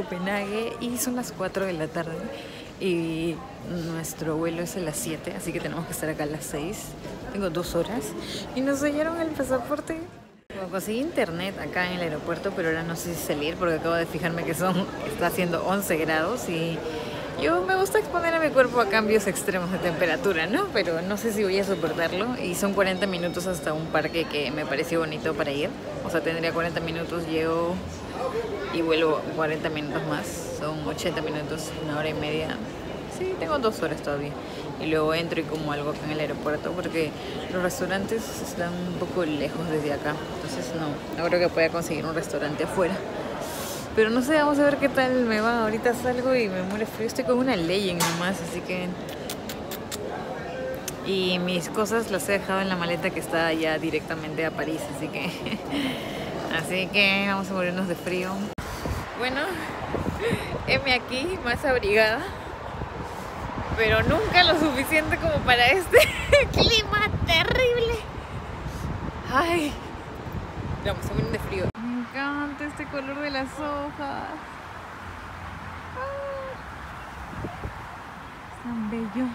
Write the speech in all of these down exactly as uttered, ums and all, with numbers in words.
Copenhague y son las cuatro de la tarde y nuestro vuelo es a las siete, así que tenemos que estar acá a las seis. Tengo dos horas y nos sellaron el pasaporte. Bueno, conseguí internet acá en el aeropuerto, pero ahora no sé si salir porque acabo de fijarme que son, está haciendo once grados y yo me gusta exponer a mi cuerpo a cambios extremos de temperatura, ¿no? Pero no sé si voy a soportarlo y son cuarenta minutos hasta un parque que me pareció bonito para ir. O sea, tendría cuarenta minutos, llego y vuelvo cuarenta minutos más. Son ochenta minutos, una hora y media. Sí, tengo dos horas todavía. Y luego entro y como algo acá en el aeropuerto porque los restaurantes están un poco lejos desde acá. Entonces no, no creo que pueda conseguir un restaurante afuera. Pero no sé, vamos a ver qué tal me va. Ahorita salgo y me muere frío. Estoy con una Legging nomás, así que... Y mis cosas las he dejado en la maleta que está allá directamente a París, así que... Así que vamos a morirnos de frío. Bueno, heme aquí, más abrigada. Pero nunca lo suficiente como para este clima terrible. Ay, vamos a morir de frío. Me encanta este color de las hojas. Es tan bello.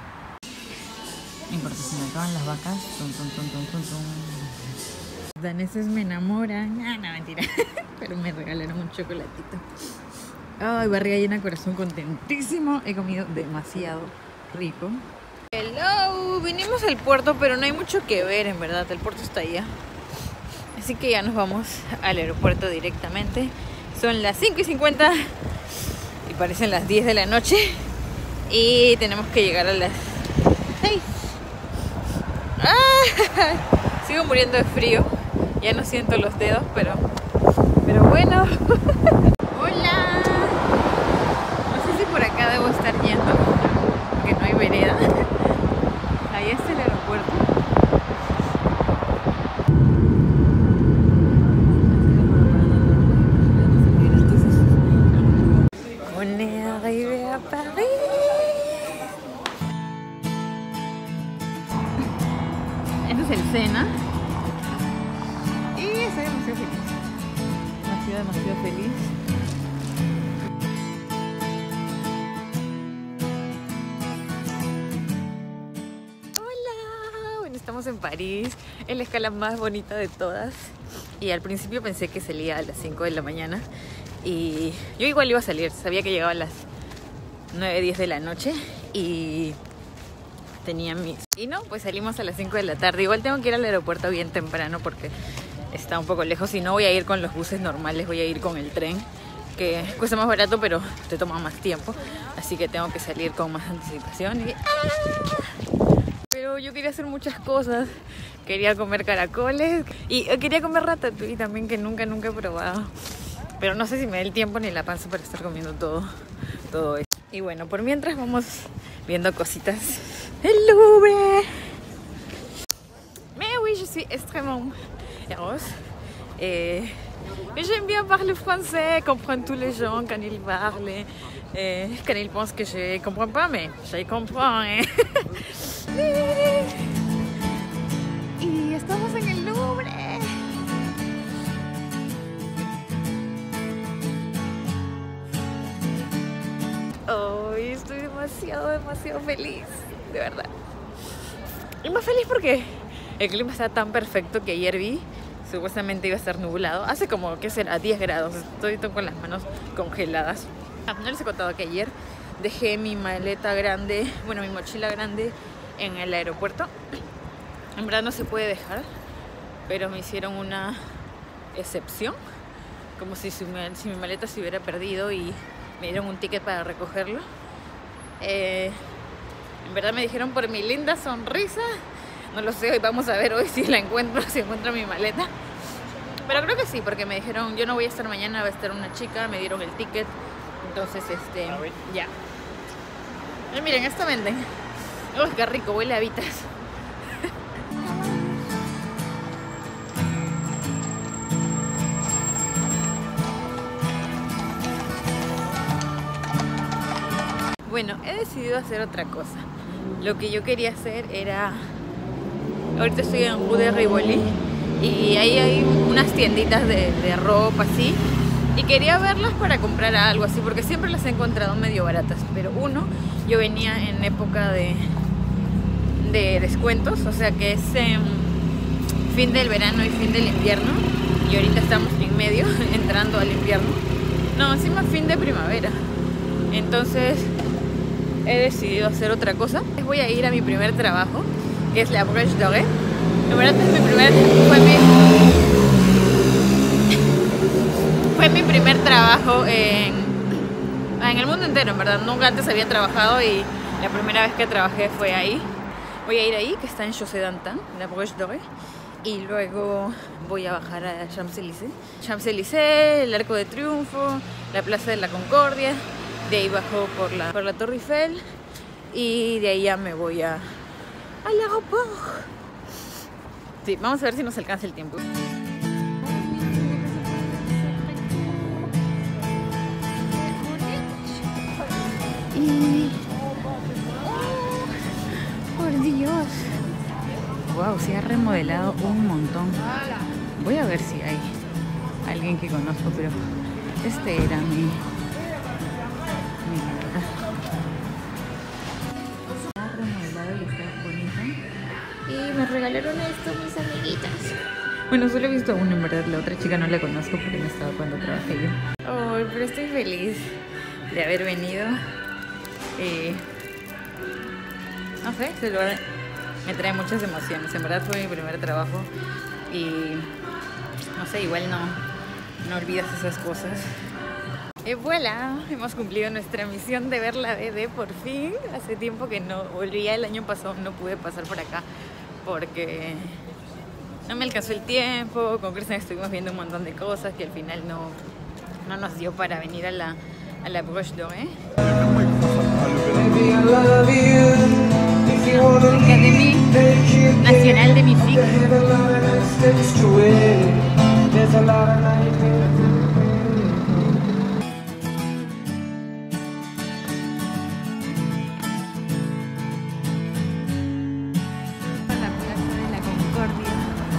No importa si me acaban las vacas. Tum, tum, tum, tum, tum, tum. Los daneses me enamoran. Ah, no, mentira. Pero me regalaron un chocolatito. Ay, barriga llena, corazón contentísimo. He comido demasiado rico. Hello, vinimos al puerto, pero no hay mucho que ver, en verdad. El puerto está allá. Así que ya nos vamos al aeropuerto directamente. Son las cinco y cincuenta y parecen las diez de la noche. Y tenemos que llegar a las seis. ¡Ah! Sigo muriendo de frío. Ya no siento los dedos, pero, pero bueno. Hola. No sé si por acá debo estar yendo, porque no hay vereda. Ahí está el aeropuerto. On est arrivé à Paris. Este es el Sena. Y estoy demasiado feliz. Demasiado, demasiado feliz. Hola. Bueno, estamos en París, en la escala más bonita de todas. Y al principio pensé que salía a las cinco de la mañana. Y yo igual iba a salir, sabía que llegaba a las nueve, diez de la noche. Y tenía mis... Y no, pues salimos a las cinco de la tarde. Igual tengo que ir al aeropuerto bien temprano porque está un poco lejos y no voy a ir con los buses normales, voy a ir con el tren, que cuesta más barato pero te toma más tiempo, así que tengo que salir con más anticipación. Y... ¡ah! Pero yo quería hacer muchas cosas, quería comer caracoles y quería comer ratatouille también, que nunca, nunca he probado, pero no sé si me da el tiempo ni la panza para estar comiendo todo, todo eso. Y bueno, por mientras vamos viendo cositas. El Louvre. Mais oui, je suis extrêmement heureuse. Et, et j'aime bien parler français, comprendre tous les gens quand ils parlent. Et, et quand ils pensent que je ne comprends pas, mais je comprends. ¿Eh? Y estamos en el Louvre. Hoy estoy demasiado, demasiado feliz, de verdad. Y más feliz porque el clima está tan perfecto que ayer vi, supuestamente iba a estar nublado. Hace como, ¿qué será? diez grados. Estoy con las manos congeladas. Ah, no les he contado que ayer dejé mi maleta grande, bueno, mi mochila grande en el aeropuerto. En verdad no se puede dejar, pero me hicieron una excepción. Como si, si, mi, si mi maleta se hubiera perdido y me dieron un ticket para recogerlo. Eh, en verdad me dijeron por mi linda sonrisa. No lo sé, hoy vamos a ver hoy si la encuentro, si encuentro mi maleta. Pero creo que sí, porque me dijeron, yo no voy a estar mañana, va a estar una chica, me dieron el ticket. Entonces, este, ya. Y miren, esto venden. Uy, qué rico, huele a habitas. Bueno, he decidido hacer otra cosa. Lo que yo quería hacer era... Ahorita estoy en Rue de Rivoli y ahí hay unas tienditas de, de ropa así. Y quería verlas para comprar algo así, porque siempre las he encontrado medio baratas. Pero uno, yo venía en época de, de descuentos, o sea que es eh, fin del verano y fin del invierno. Y ahorita estamos en medio, entrando al invierno. No, encima fin de primavera. Entonces he decidido hacer otra cosa. Voy a ir a mi primer trabajo, que es la Brèche Dorée. La verdad es mi primer... Fue mi... Fue mi primer trabajo en, en el mundo entero, en verdad. Nunca antes había trabajado y la primera vez que trabajé fue ahí. Voy a ir ahí, que está en Chaussée d'Antin, la Brèche Dorée. Y luego voy a bajar a Champs-Élysées. Champs-Élysées, el Arco de Triunfo, la Plaza de la Concordia. De ahí bajo por la, por la Torre Eiffel. Y de ahí ya me voy a, al aeropuerto. Sí, vamos a ver si nos alcanza el tiempo. Y... ¡Oh, por Dios! Wow, se ha remodelado un montón. Voy a ver si hay alguien que conozco, pero este era mi... mi lugar. Se ha remodelado y está bonito. Y me regalaron esto mis amiguitas. Bueno, solo he visto uno en verdad, la otra chica no la conozco porque no estaba cuando trabajé yo. Oh, pero estoy feliz de haber venido. Eh, no sé, se lo va a... me trae muchas emociones. En verdad fue mi primer trabajo y no sé, igual no, no olvidas esas cosas. Y voilà, hemos cumplido nuestra misión de ver la B D por fin. Hace tiempo que no volvía, el año pasado no pude pasar por acá porque no me alcanzó el tiempo. Con Cristian estuvimos viendo un montón de cosas que al final no, no nos dio para venir a la, a la Brèche Dorée. Academia Nacional de Musique. La Plaza de la Concordia.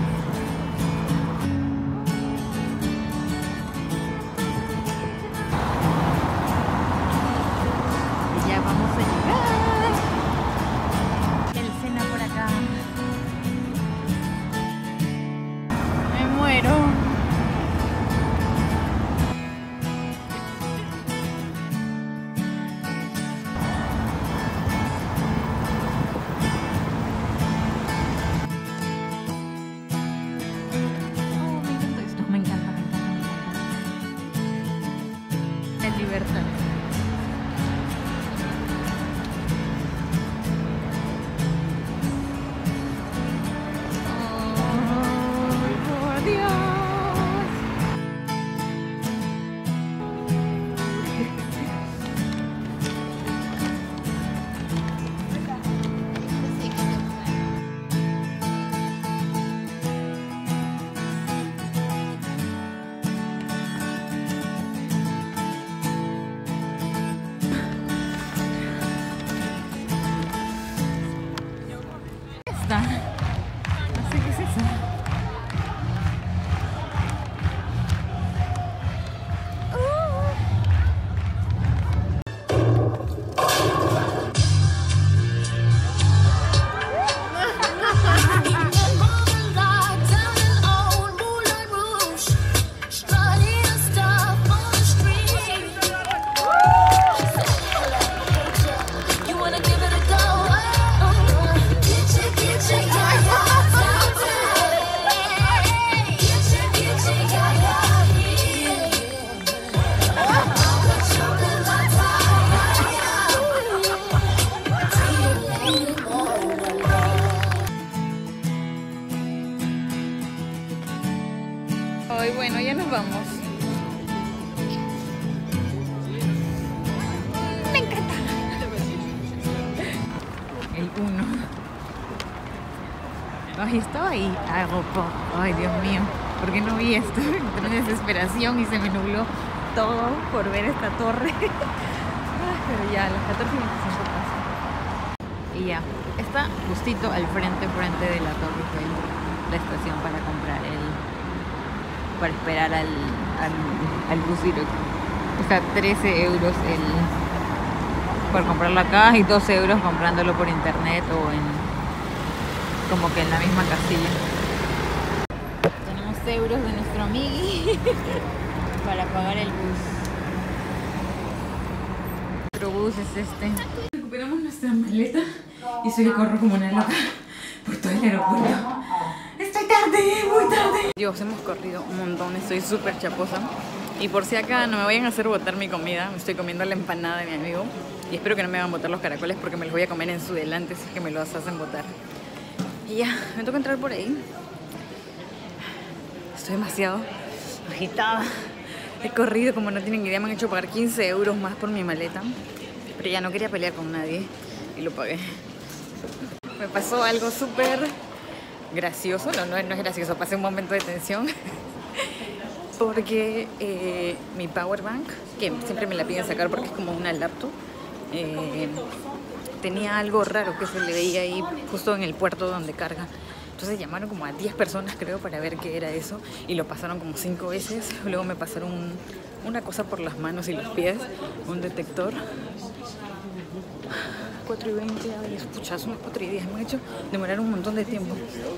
Y ya vamos a llegar. El Sena por acá. Me muero. Oh, me encanta esto. Me encanta, me encanta, me encanta. La libertad. Está. No sé qué es eso. Ay, bueno, ya nos vamos. Me encanta. El uno. Ay, estaba ahí. Aeropuerto. Ay, Dios mío. ¿Por qué no vi esto? Entré en desesperación y se me nubló todo por ver esta torre. Ay, pero ya, a las catorce veinticinco pasa. Y ya. Está justito al frente, frente de la Torre Eiffel, la estación para comprar el para esperar al, al, al bus directo. Está trece euros el, por comprarlo acá y doce euros comprándolo por internet o en como que en la misma casilla. Tenemos euros de nuestro amigui para pagar el bus. Nuestro bus es este. Recuperamos nuestra maleta y soy que corro como una loca por todo el aeropuerto. Estoy tarde, muy tarde. Dios, hemos corrido un montón, estoy súper chaposa. Y por si acá no me vayan a hacer botar mi comida, me estoy comiendo la empanada de mi amigo. Y espero que no me hagan botar los caracoles porque me los voy a comer en su delante si es que me los hacen botar. Y ya, me toca entrar por ahí. Estoy demasiado agitada. He corrido como no tienen idea, me han hecho pagar quince euros más por mi maleta. Pero ya no quería pelear con nadie y lo pagué. Me pasó algo súper gracioso, no, no, no es gracioso, pasé un momento de tensión. Porque eh, mi power bank, que siempre me la piden sacar porque es como una laptop, eh, tenía algo raro que se le veía ahí justo en el puerto donde carga. Entonces llamaron como a diez personas creo para ver qué era eso y lo pasaron como cinco veces. Luego me pasaron un, una cosa por las manos y los pies, un detector. cuatro y veinte, ay, escuchas, son las cuatro y diez, me han hecho demorar un montón de tiempo.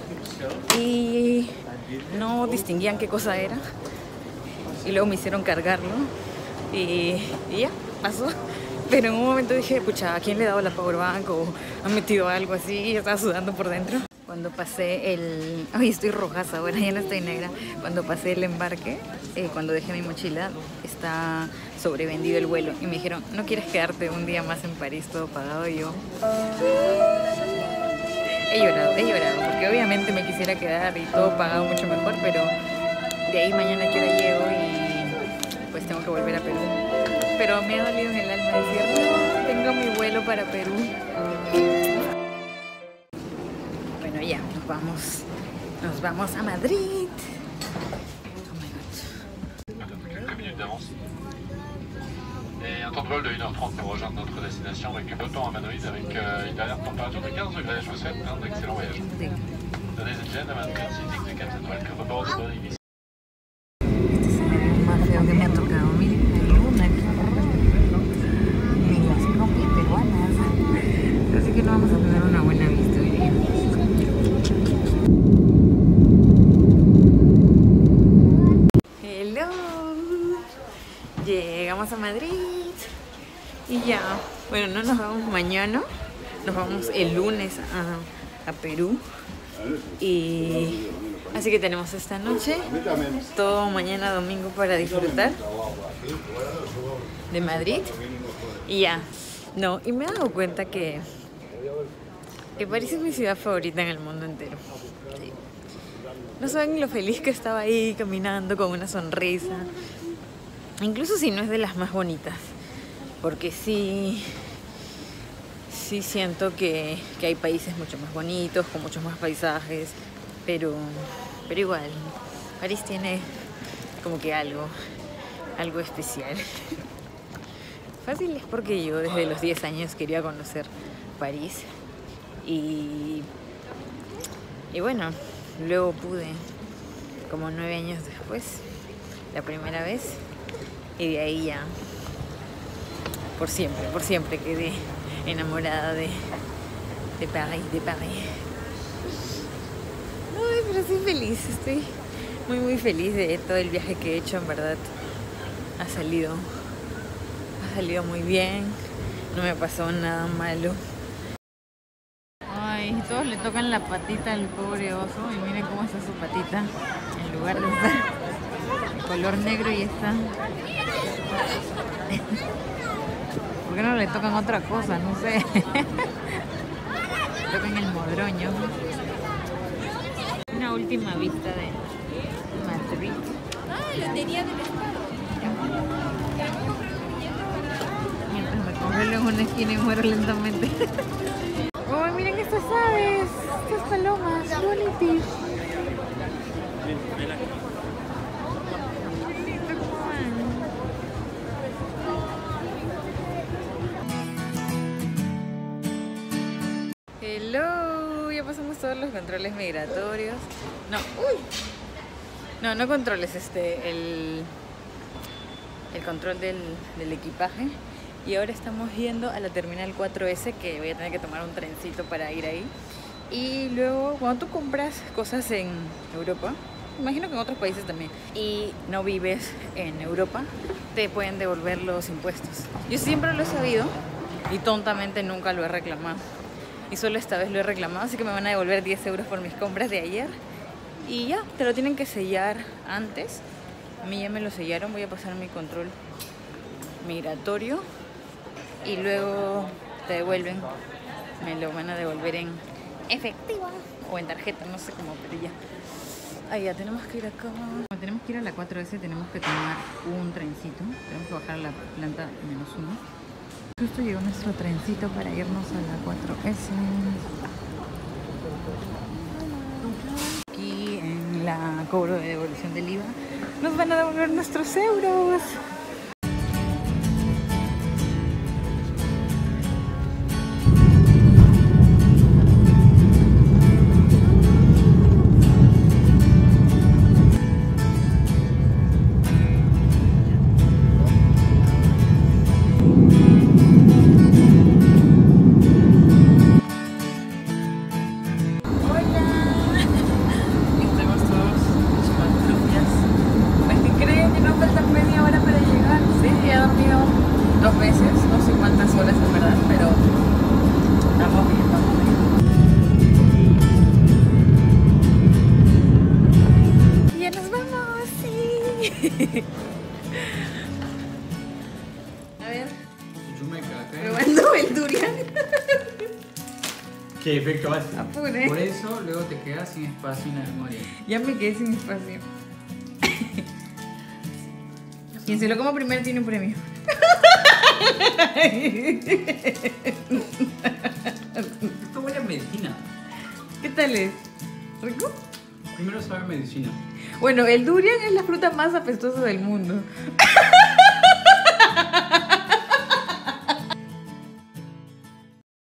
Y no distinguían qué cosa era. Y luego me hicieron cargarlo y, y ya, pasó. Pero en un momento dije, pucha, ¿a quién le he dado la powerbank? O han metido algo así y estaba sudando por dentro. Cuando pasé el... Ay, estoy rojaza, bueno, ya no estoy negra. Cuando pasé el embarque, eh, cuando dejé mi mochila, está sobrevendido el vuelo. Y me dijeron, ¿no quieres quedarte un día más en París todo pagado? Y yo... He llorado, he llorado, porque obviamente me quisiera quedar y todo pagado mucho mejor, pero de ahí mañana que hora llego y pues tengo que volver a Perú. Pero me ha dolido en el alma decir, no, tengo mi vuelo para Perú. Bueno, ya, nos vamos, nos vamos a Madrid. Oh my God. Quelques minutes d'avance. Et un temps de vol de une heure trente pour rejoindre notre destination avec le temps à Madrid avec euh, une dernière température de quinze degrés. Je vous souhaite un excellent voyage. Ladies and gentlemen, City de quatre étoiles que reborde de Bolivie. Este es el avión más feo que me ha tocado. Miren la luna aquí. Ni las propias peruanas. Así que no vamos a tener una buena vista hoy día. Hello. Llegamos a Madrid. Y ya. Bueno, no nos vamos mañana. Nos vamos el lunes a, a Perú. Y así que tenemos esta noche, todo mañana domingo para disfrutar de Madrid. Y ya, no, y me he dado cuenta que, que París es mi ciudad favorita en el mundo entero. Sí. No saben lo feliz que estaba ahí caminando con una sonrisa, incluso si no es de las más bonitas, porque sí... Sí siento que, que hay países mucho más bonitos, con muchos más paisajes, pero, pero igual, París tiene como que algo, algo especial. Fácil es porque yo desde los diez años quería conocer París y, y bueno, luego pude, como nueve años después, la primera vez, y de ahí ya, por siempre, por siempre quedé enamorada de, de París, de París. Ay, pero estoy feliz, estoy muy muy feliz de todo el viaje que he hecho, en verdad. Ha salido, ha salido muy bien, no me pasó nada malo. Ay, todos le tocan la patita al pobre oso y miren cómo está su patita, en lugar de estar de color negro y está... ¿Por qué no le tocan otra cosa? No sé. Le tocan el modroño. Una última vista de Madrid. Ah, la lotería del Estado. Mientras me congelo en una esquina y muero lentamente. Oh, miren estas aves, estas palomas, qué bonitas. Hello, ya pasamos todos los controles migratorios. No, uy. No, no controles, este, el, el control del, del equipaje. Y ahora estamos yendo a la terminal cuatro ese, que voy a tener que tomar un trencito para ir ahí. Y luego, cuando tú compras cosas en Europa, imagino que en otros países también, y no vives en Europa, te pueden devolver los impuestos. Yo siempre lo he sabido y tontamente nunca lo he reclamado. Y solo esta vez lo he reclamado, así que me van a devolver diez euros por mis compras de ayer. Y ya, te lo tienen que sellar antes. A mí ya me lo sellaron, voy a pasar mi control migratorio. Y luego te devuelven, me lo van a devolver en efectivo o en tarjeta, no sé cómo, pero ya. Ahí ya, tenemos que ir acá. Tenemos que ir a la cuatro ese, tenemos que tomar un trencito. Tenemos que bajar a la planta menos uno. Justo llegó nuestro trencito para irnos a la cuatro ese. Aquí en la cobro de devolución del I V A nos van a devolver nuestros euros. Dos veces, no sé cuántas horas en verdad, pero estamos bien, estamos bien. ¡Ya nos vamos! ¡Sí! A ver, probando el durian. ¿Qué efecto hace? Apure. Por eso luego te quedas sin espacio en la memoria. Ya me quedé sin espacio. Quien se lo coma primero tiene un premio. Esto huele a medicina. ¿Qué tal es? ¿Rico? Primero sabe a medicina. Bueno, el durian es la fruta más apestosa del mundo.